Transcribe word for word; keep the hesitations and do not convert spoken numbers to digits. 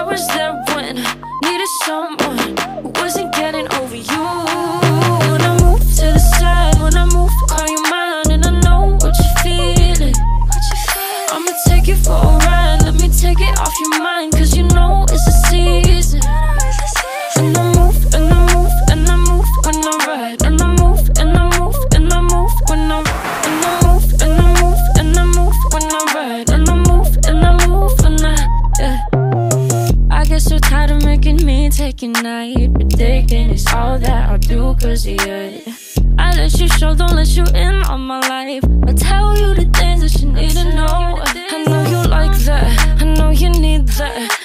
was there when needed someone who wasn't getting over you. When I move to the side, when I move, call you mine, and I know what you're feeling. I'ma take you for a ride, let me take it off your mind, cause you know it's a season. And I move, and I move, and I move when I ride, and I move, and I move, and I move when I and I move, and I move, and I move when I ride, and I move, and I move when I yeah. I get so tired of making me take a night, but thinking it's all that I'll do cause of you. I let you show, don't let you in on my life. I tell you the things that you need to know. I know you like that, I know you need that.